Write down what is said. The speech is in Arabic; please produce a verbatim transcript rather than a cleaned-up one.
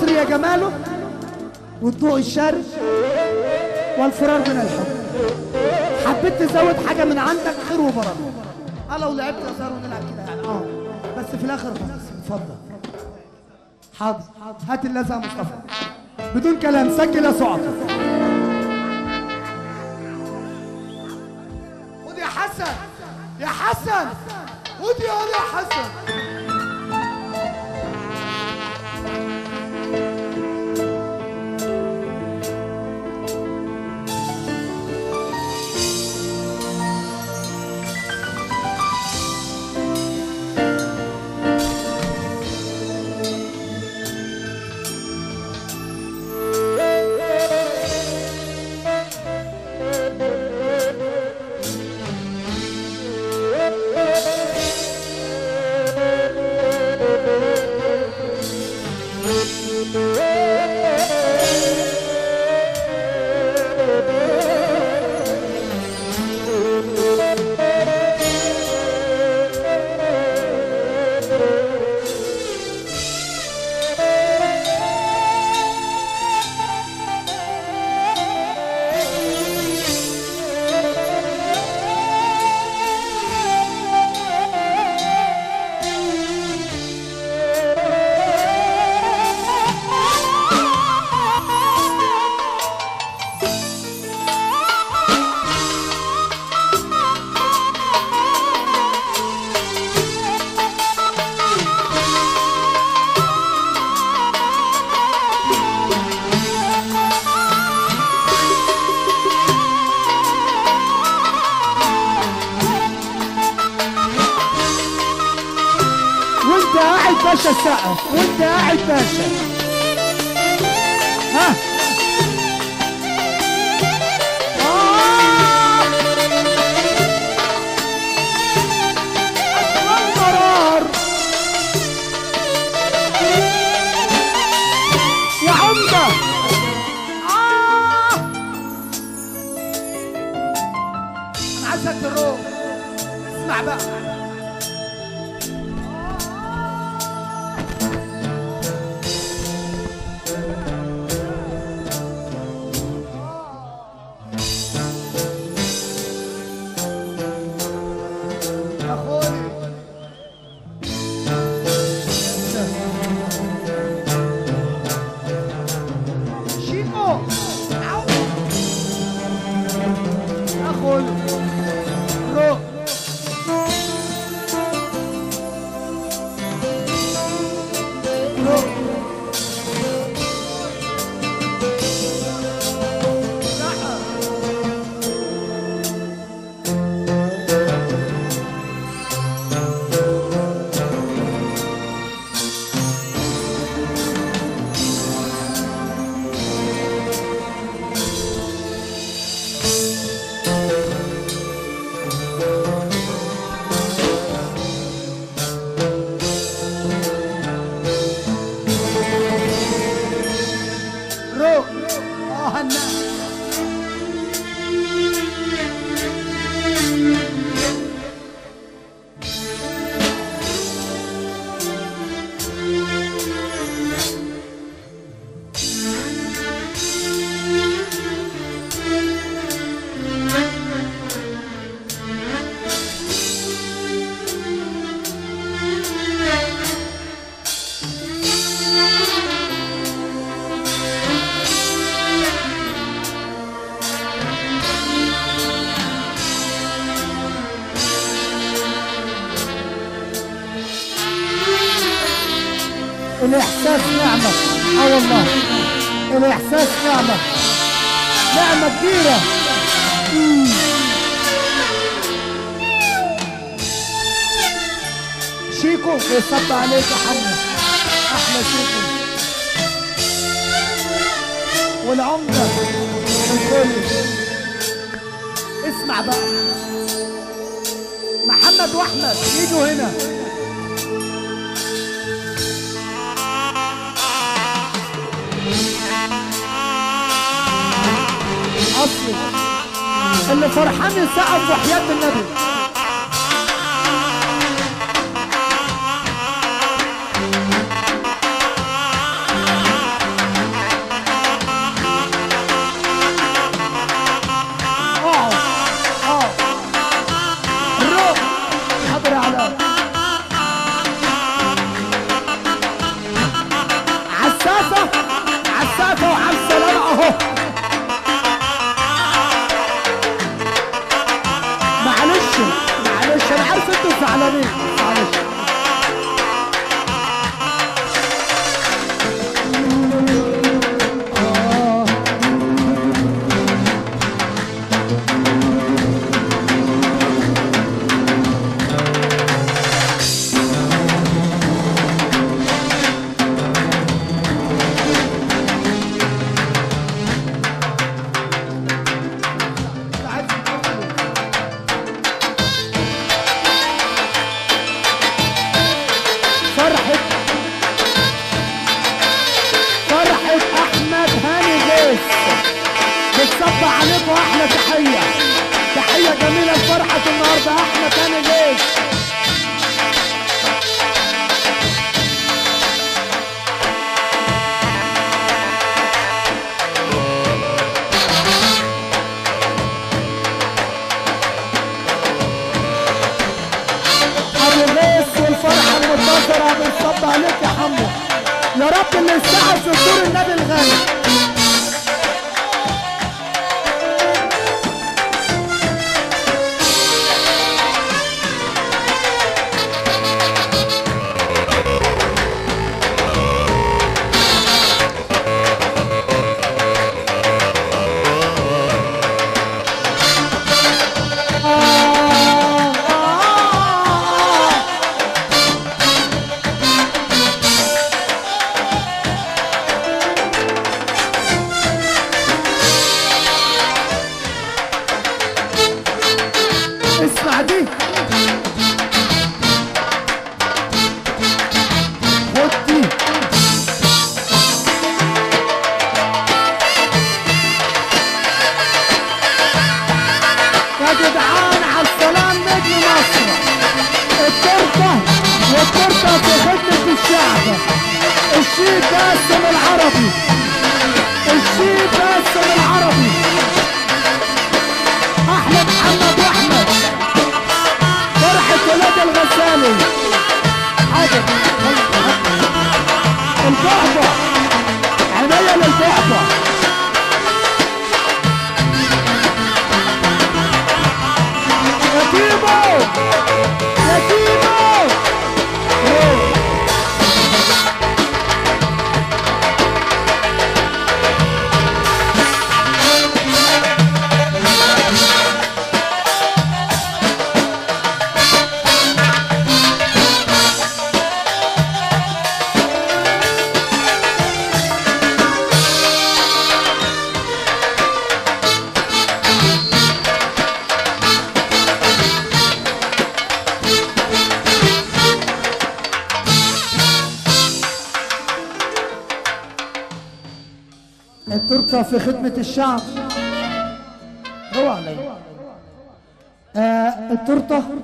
العصر يا جماله والضوء الشارد والفرار من الحب. حبيت تزود حاجه من عندك خير وبركه. اه لو لعبت هزار ونلعب كده يعني اه بس في الاخر خلاص. اتفضل. حاضر. هات اللزقه يا مصطفى بدون كلام. سجل يا سعد. خد يا حسن يا حسن خد يا يا حسن. باشا السقف وانت قاعد باشا. ها آه قرار يا عمدة. آه أنا عايزك تروح اسمع بقى. الإحساس نعمة. اه والله الإحساس نعمة، نعمة كبيرة. مم. شيكو بيصب عليك يا حمو، أحلى شيكو والعمدة الكل. اسمع بقى، محمد وأحمد يجوا هنا. أصلي اللي فرحان يسقف وحياة النبي. زعلانين معلش. بتصب عليكم احلى تحيه، تحيه جميله لفرحه النهارده احمد هاني جيش. ابو غيث والفرحه المنتظره بتصب عليك يا حمو، يا رب اللي يساعد في دور النبي الغالي. اسمع دي، خد دي، يا جدعان على السلام نجم مصر. التورته والتورته في خدمة الشعب. الشيب باسم العربي، الشيب باسم العربي، احلى محمد واحمد، فرحة ولاد الغسالي. حاضر البعبع، عينيا للبعبع. يا كيمو يا كيمو التورته في خدمة الشعب. روح عليا. آه التورته